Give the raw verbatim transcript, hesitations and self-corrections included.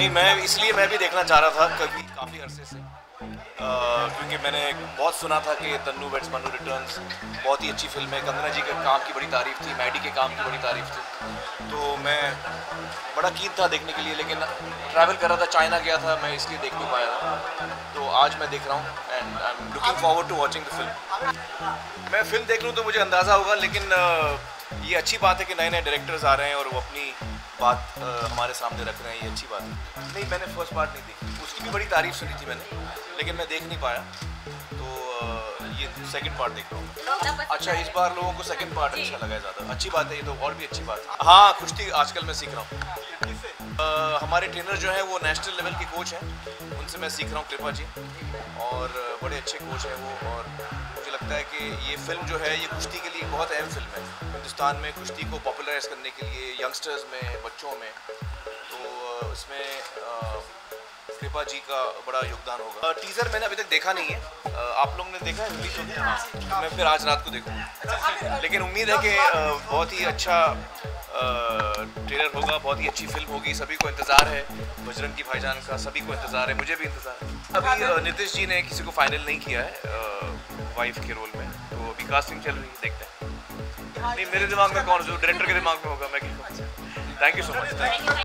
नहीं, मैं इसलिए मैं भी देखना चाह रहा था कभी काफ़ी अरसे से, आ, क्योंकि मैंने बहुत सुना था कि तन्नू वेड्स मन्नू रिटर्न्स बहुत ही अच्छी फिल्म है। कंगना जी के काम की बड़ी तारीफ थी, मैडी के काम की बड़ी तारीफ थी, तो मैं बड़ा कीन था देखने के लिए, लेकिन ट्रैवल कर रहा था, चाइना गया था, मैं इसलिए देख नहीं पाया था। तो आज मैं देख रहा हूँ and I am looking forward to watching the film. मैं फिल्म देख लूँ तो मुझे अंदाज़ा होगा, लेकिन ये अच्छी बात है कि नए नए डायरेक्टर्स आ रहे हैं और वो अपनी बात आ, हमारे सामने रख रहे हैं, ये अच्छी बात है। नहीं, मैंने फर्स्ट पार्ट नहीं देखी, उसकी भी बड़ी तारीफ सुनी थी मैंने, लेकिन मैं देख नहीं पाया, तो आ, ये सेकंड पार्ट देख रहा हूँ। अच्छा, इस बार लोगों को सेकंड पार्ट अच्छा लगा है ज़्यादा, अच्छी बात है, ये तो और भी अच्छी बात है। हाँ, कुश्ती आजकल मैं सीख रहा हूँ। हमारे ट्रेनर जो हैं वो नेशनल लेवल के कोच हैं, उनसे मैं सीख रहा हूँ, कृपा जी, और बड़े अच्छे कोच हैं वो। और मुझे लगता है कि ये फिल्म जो है ये कुश्ती के लिए बहुत अहम फिल्म है हिंदुस्तान में, कुश्ती को पॉपुलराइज करने के लिए यंगस्टर्स में, बच्चों में, तो इसमें कृपा जी का बड़ा योगदान होगा। टीज़र मैंने अभी तक देखा नहीं है, आप लोगों ने देखा है? रिलीज हो गया? हाँ, मैं फिर आज रात को देखूँगा, लेकिन उम्मीद है कि बहुत ही अच्छा ट्रेलर होगा, बहुत ही अच्छी फिल्म होगी। सभी को इंतज़ार है बजरंगी भाईजान का, सभी को इंतज़ार है, मुझे भी इंतज़ार है। अभी नीतीश जी ने किसी को फाइनल नहीं किया है वाइफ के रोल में, तो अभी कास्टिंग चल रही है, देखते हैं। नहीं, मेरे दिमाग में कौन, जो डायरेक्टर के दिमाग में होगा मैं क्या। Thank you so much.